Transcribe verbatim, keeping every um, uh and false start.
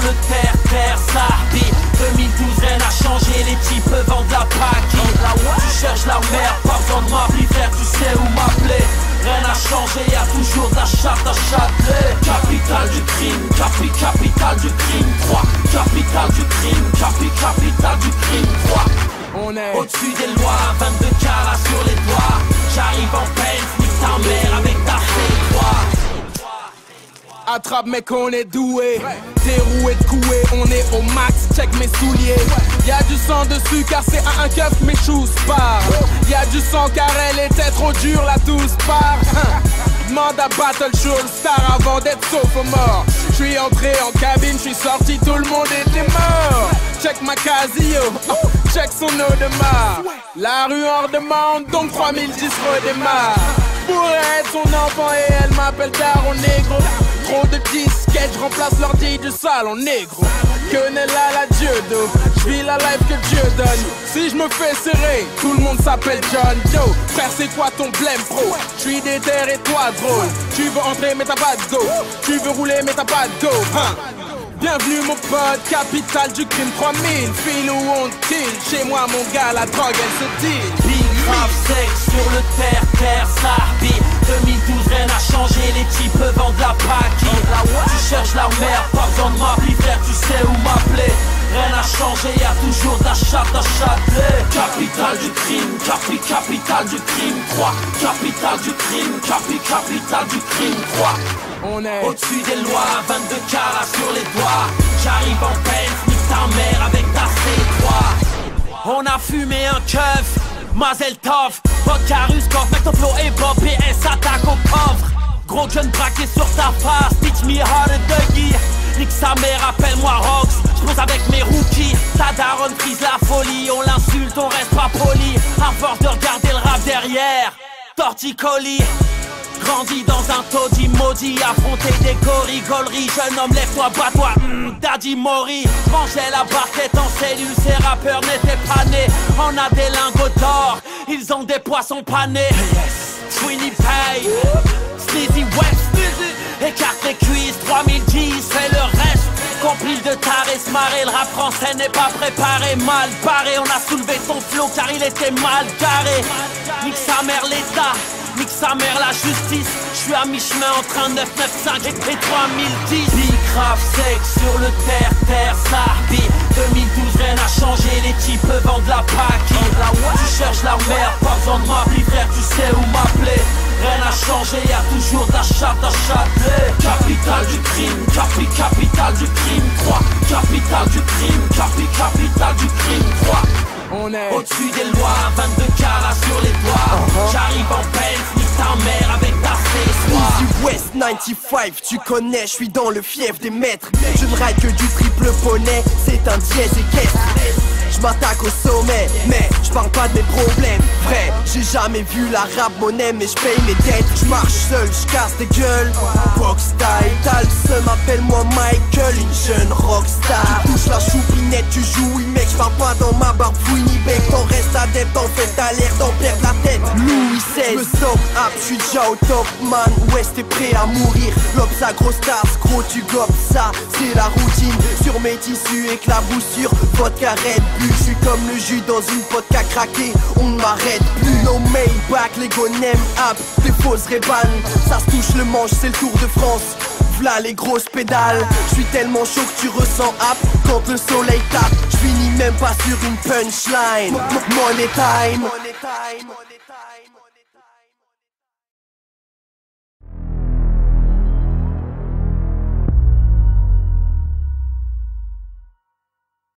le terre-terre, ça bille. deux mille douze, rien n'a changé, les types vendent la paquille. Tu cherches la merde, pas besoin de m'appeler, frère, tu sais où m'appeler. Rien n'a changé, y'a toujours de la chatte à Châtelet. Capitale du crime, capi, capitale du crime, trois. Capitale du crime, capi, capitale du crime, trois. On est au-dessus des lois, vingt-deux carats sur les doigts. J'arrive en peine, nique ta mère avec ta C trois. Attrape mec, on est doué. Déroué de coué, on est au max, check mes souliers. Y'a du sang dessus car c'est à un keuf mes shoes part. Y'a du sang car elle était trop dure, la douce part. Demande à Battle Show Star avant d'être sophomore. J'suis entré en cabine, j'suis sorti, tout le monde était mort. Check ma Casio, oh, check son Audemars. La rue en demande, donc trois mille dix redémarre. Pour être son enfant et elle m'appelle Daron Negro. Trop de disquettes, j'remplace l'ordi du salon négro. Que n'est là la Dieu d'eau, j'vis la life que Dieu donne. Si je me fais serrer, tout le monde s'appelle John Doe. Frère c'est quoi ton blême pro? J'suis déter et toi drôle. Tu veux entrer mais t'as pas de go. Tu veux rouler mais t'as pas de go, hein? Bienvenue mon pote, capitale du crime, trois mille. File où on kill, chez moi mon gars la drogue elle se deal. Big grave sexe sur le terre-terre, ça bille. deux mille douze, rien n'a changé, les types vendent la paquille. Tu cherches la merde, pas besoin de m'appeler, frère, tu sais où m'appeler. Rien n'a changé, y'a toujours de la chatte à Châtelet. Capitale du crime, capi, capitale du crime, trois. Capitale du crime, capi, capitale du crime, trois. On est au-dessus des lois, vingt-deux carats sur les doigts. J'arrive en peine, nique ta mère avec ta C trois. On a fumé un keuf, Mazel Tov. Vodka russe, mec ton flow est Bob, P S attaque aux pauvres. Gros gun braqué sur ta face, teach me how to duggy. Nique sa mère, appelle-moi Rox, j'pose avec mes rookies. Ta daronne frise la folie, on l'insulte, on reste pas poli. À force de regarder le rap derrière, torticolis. Grandi dans un taudis maudit, affronter des gorilles, gauleries. Jeune homme, lève-toi, bats-toi, mm, daddy Mori. Mangeais la barquette en cellule, ces rappeurs n'étaient pas nés. On a des lingots d'or, ils ont des poissons panés. Sweeney Pay, Sleazy West, écarte les cuisses, trois mille dix, c'est le reste. Compile de tarés, se marrer, le rap français n'est pas préparé. Mal barré, on a soulevé ton flow car il était mal garé. Nique sa mère l'état, nique sa mère la justice. J'suis à mi-chemin entre un neuf neuf cinq et trois mille dix. Big grave sexe sur le terre-terre, ça bille. deux mille douze, rien n'a changé, les types vendent la paquille. Tu cherches la merde, pas besoin de m'appeler, frère, tu sais où m'appeler. Rien n'a changé, y'a toujours de la chatte à Châtelet. Capitale du crime, capi, capitale du crime, trois. Capitale du crime, capi, capitale du crime, trois. On est au-dessus des lois, vingt-deux carats sur les doigts. uh-huh. J'arrive en peine, nique ta mère avec ta C trois. Easy West quatre-vingt-quinze, tu connais, je suis dans le fief des maîtres. Je ne ride que du triple poney, c'est un dièse équestre. Je m'attaque au sommet, mais je parle pas de mes problèmes. Vrai, j'ai jamais vu la rap monnaie, mais je paye mes dettes. Je marche seul, je casse des gueules. Box style, t'as le seum, appelle-moi Michael, une jeune rockstar. Tu touches la choupinette, tu joues, oui mec, je parle pas dans ma barbe fouini bec. T'en restes adepte, en fait t'as l'air d'en perdre la tête. Louis seize, me sors up, je suis déjà au top man. West t'es prêt à mourir, lobe sa grosse tasse, gros tu gobes ça, c'est la routine. Sur mes tissus éclaboussure, vodka Red Bull. Je suis comme le jus dans une vodka craquée, on ne m'arrête plus. No Maybach, les gonem app, des fausses rébanes. Ça se touche le manche, c'est le Tour de France. V'là les grosses pédales. Je suis tellement chaud que tu ressens app quand le soleil tape. Je finis même pas sur une punchline. Money time.